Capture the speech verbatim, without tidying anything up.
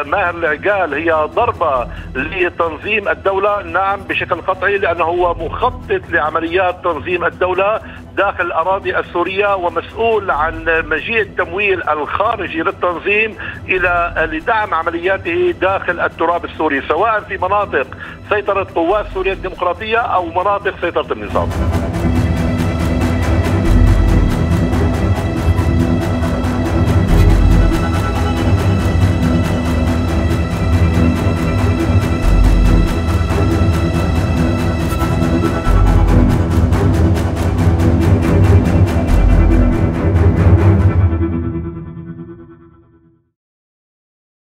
ماهر العقال هي ضربة لتنظيم الدولة؟ نعم بشكل قطعي، لأنه هو مخطط لعمليات تنظيم الدولة داخل الأراضي السورية، ومسؤول عن مجيء التمويل الخارجي للتنظيم إلى لدعم عملياته داخل التراب السوري، سواء في مناطق سيطرة قوات سوريا الديمقراطية أو مناطق سيطرة النظام.